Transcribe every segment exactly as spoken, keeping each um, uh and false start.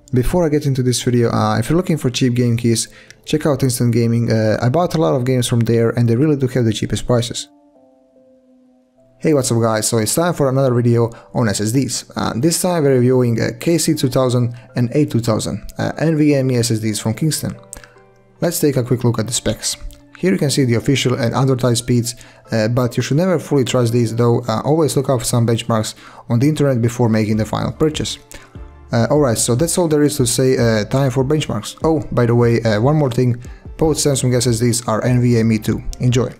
Before I get into this video, uh, if you're looking for cheap game keys, check out Instant Gaming. Uh, I bought a lot of games from there and they really do have the cheapest prices. Hey, what's up guys, so it's time for another video on S S Ds. Uh, this time we're reviewing a K C two thousand and A two thousand uh, NVMe S S Ds from Kingston. Let's take a quick look at the specs. Here you can see the official and advertised speeds, uh, but you should never fully trust these though. Uh, always look up some benchmarks on the internet before making the final purchase. Uh, Alright, so that's all there is to say. Uh, time for benchmarks. Oh, by the way, uh, one more thing, both Samsung S S Ds are NVMe too. Enjoy!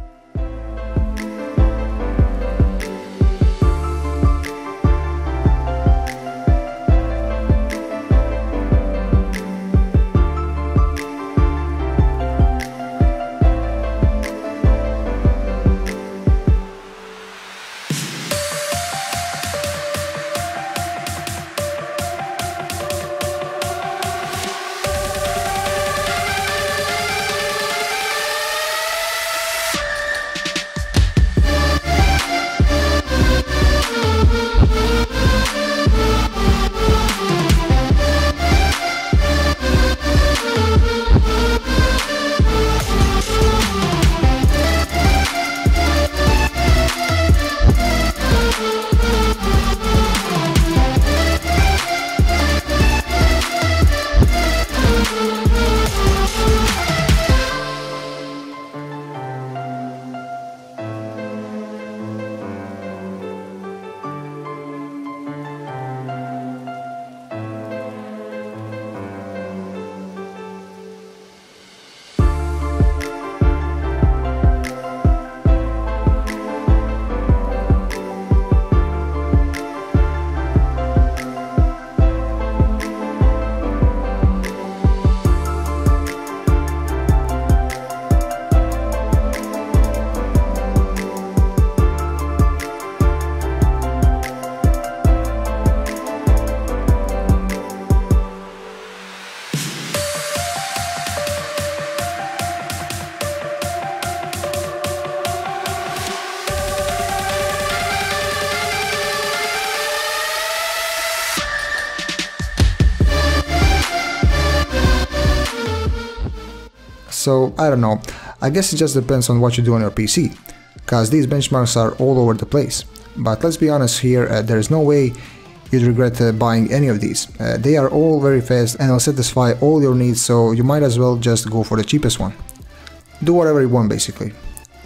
So, I don't know, I guess it just depends on what you do on your P C, cause these benchmarks are all over the place. But let's be honest here, uh, there is no way you'd regret uh, buying any of these. Uh, they are all very fast and will satisfy all your needs, so you might as well just go for the cheapest one. Do whatever you want basically.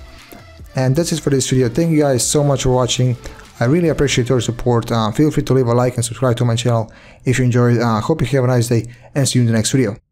And that's it for this video. Thank you guys so much for watching. I really appreciate your support. Uh, feel free to leave a like and subscribe to my channel if you enjoyed. Uh, hope you have a nice day and see you in the next video.